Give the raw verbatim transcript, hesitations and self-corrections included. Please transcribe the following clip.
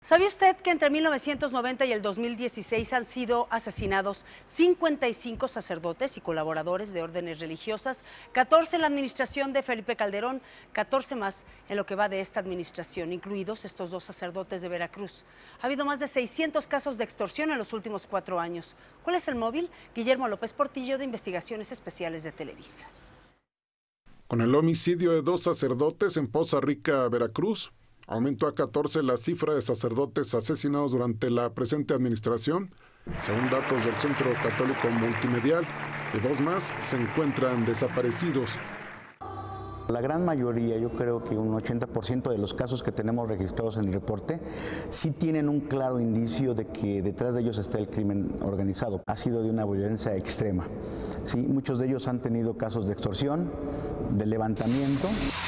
¿Sabía usted que entre mil novecientos noventa y el dos mil dieciséis han sido asesinados cincuenta y cinco sacerdotes y colaboradores de órdenes religiosas, catorce en la administración de Felipe Calderón, catorce más en lo que va de esta administración, incluidos estos dos sacerdotes de Veracruz? Ha habido más de seiscientos casos de extorsión en los últimos cuatro años. ¿Cuál es el móvil? Guillermo López Portillo, de Investigaciones Especiales de Televisa. Con el homicidio de dos sacerdotes en Poza Rica, Veracruz, aumentó a catorce la cifra de sacerdotes asesinados durante la presente administración, según datos del Centro Católico Multimedial, y dos más se encuentran desaparecidos. La gran mayoría, yo creo que un ochenta por ciento de los casos que tenemos registrados en el reporte, sí tienen un claro indicio de que detrás de ellos está el crimen organizado. Ha sido de una violencia extrema. Sí, muchos de ellos han tenido casos de extorsión, de levantamiento.